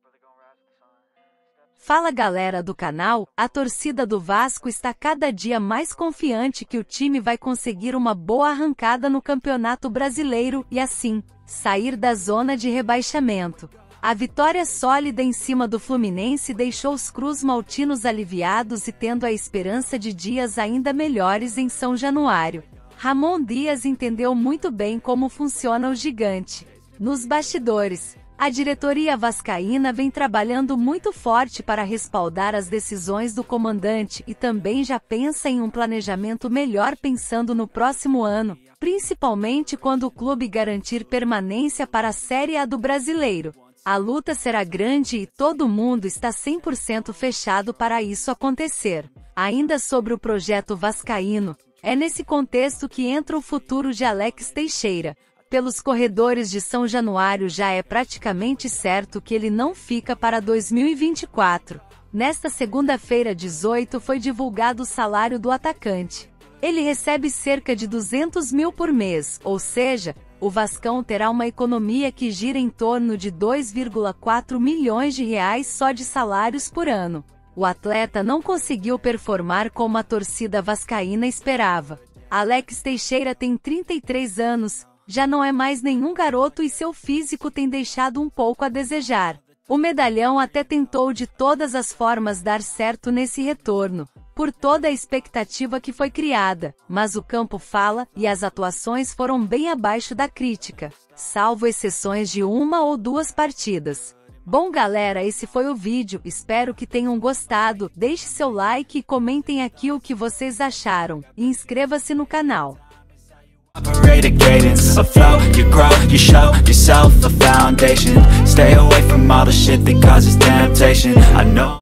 Fala galera do canal, a torcida do Vasco está cada dia mais confiante que o time vai conseguir uma boa arrancada no Campeonato Brasileiro e assim, sair da zona de rebaixamento. A vitória sólida em cima do Fluminense deixou os cruz-maltinos aliviados e tendo a esperança de dias ainda melhores em São Januário. Ramon Dias entendeu muito bem como funciona o gigante. Nos bastidores, a diretoria vascaína vem trabalhando muito forte para respaldar as decisões do comandante e também já pensa em um planejamento melhor pensando no próximo ano, principalmente quando o clube garantir permanência para a Série A do Brasileiro. A luta será grande e todo mundo está 100% fechado para isso acontecer. Ainda sobre o projeto vascaíno, é nesse contexto que entra o futuro de Alex Teixeira. Pelos corredores de São Januário já é praticamente certo que ele não fica para 2024. Nesta segunda-feira 18 foi divulgado o salário do atacante. Ele recebe cerca de 200 mil por mês, ou seja, o Vascão terá uma economia que gira em torno de 2,4 milhões de reais só de salários por ano. O atleta não conseguiu performar como a torcida vascaína esperava. Alex Teixeira tem 33 anos, já não é mais nenhum garoto e seu físico tem deixado um pouco a desejar. O medalhão até tentou de todas as formas dar certo nesse retorno, por toda a expectativa que foi criada, mas o campo fala e as atuações foram bem abaixo da crítica, salvo exceções de uma ou duas partidas. Bom galera, esse foi o vídeo, espero que tenham gostado, deixe seu like e comentem aqui o que vocês acharam, e inscreva-se no canal. Operate a cadence, a flow, you grow, you show yourself a foundation. Stay away from all the shit that causes temptation. I know